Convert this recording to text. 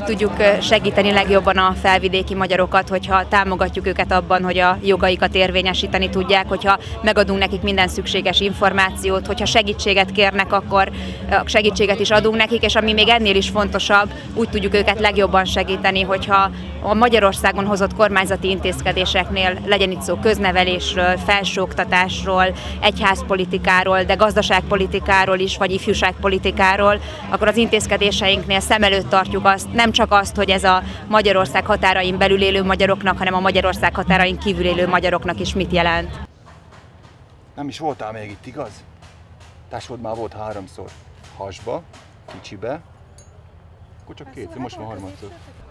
tudjuk segíteni legjobban a felvidéki magyarokat, hogyha támogatjuk őket abban, hogy a jogaikat érvényesíteni tudják, hogyha megadunk nekik minden szükséges információt, hogyha segítséget kérnek, akkor segítséget is adunk nekik, és ami még ennél is fontosabb, úgy tudjuk őket legjobban segíteni, hogyha a Magyarországon hozott kormányzati intézkedéseknél, legyen itt szó köznevelésről, felsőoktatásról, egyházpolitikáról, de gazdaságpolitikáról is, vagy ifjúságpolitikáról, akkor az intézkedéseinknél szem előtt tartjuk nem csak azt, hogy ez a Magyarország határain belül élő magyaroknak, hanem a Magyarország határain kívül élő magyaroknak is mit jelent. Nem is voltál még itt, igaz? Tásod már volt 3-szor. Hasba, kicsibe, akkor csak 2-ször, most már 3-szor.